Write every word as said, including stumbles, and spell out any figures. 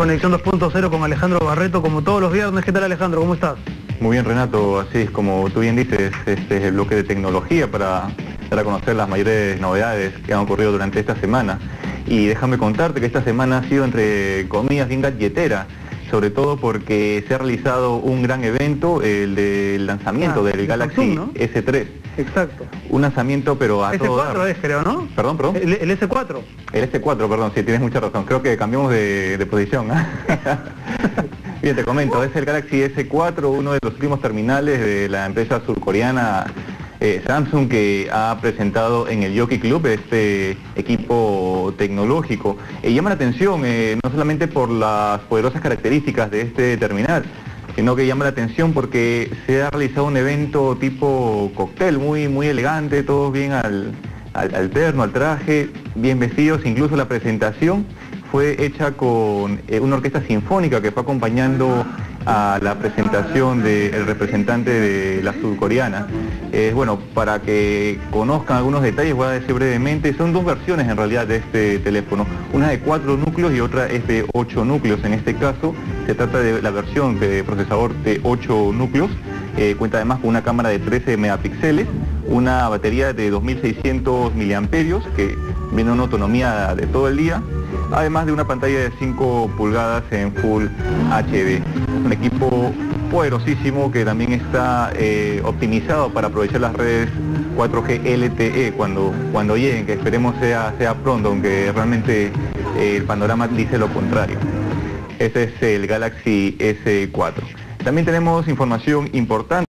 Conexión dos punto cero con Alejandro Barreto, como todos los viernes. ¿Qué tal, Alejandro? ¿Cómo estás? Muy bien, Renato. Así es como tú bien dices, este es el bloque de tecnología para dar a conocer las mayores novedades que han ocurrido durante esta semana. Y déjame contarte que esta semana ha sido, entre comillas, bien gadgetera, sobre todo porque se ha realizado un gran evento, el del lanzamiento ah, del Galaxy Samsung, ¿no? ese tres. Exacto. Un lanzamiento, pero a ese todo cuatro dar. es, creo, ¿no? Perdón, perdón. El, el ese cuatro. El ese cuatro, perdón, sí, tienes mucha razón. Creo que cambiamos de, de posición. Bien, te comento, es el Galaxy ese cuatro, uno de los últimos terminales de la empresa surcoreana eh, Samsung, que ha presentado en el Jockey Club este equipo tecnológico. Eh, llama la atención, eh, no solamente por las poderosas características de este terminal, sino que llama la atención porque se ha realizado un evento tipo cóctel, muy, muy elegante, todos bien al, al, al terno, al traje, bien vestidos. Incluso la presentación fue hecha con eh, una orquesta sinfónica que fue acompañando a la presentación del representante de la surcoreana. Eh, bueno, para que conozcan algunos detalles, voy a decir brevemente, son dos versiones en realidad de este teléfono, una de cuatro núcleos y otra es de ocho núcleos. En este caso se trata de la versión de procesador de ocho núcleos, eh, cuenta además con una cámara de trece megapíxeles, una batería de dos mil seiscientos miliamperios que viene una autonomía de todo el día, además de una pantalla de cinco pulgadas en Full H D. Un equipo poderosísimo que también está eh, optimizado para aprovechar las redes cuatro G L T E cuando, cuando lleguen, que esperemos sea, sea pronto, aunque realmente eh, el panorama dice lo contrario. Este es el Galaxy ese cuatro. También tenemos información importante.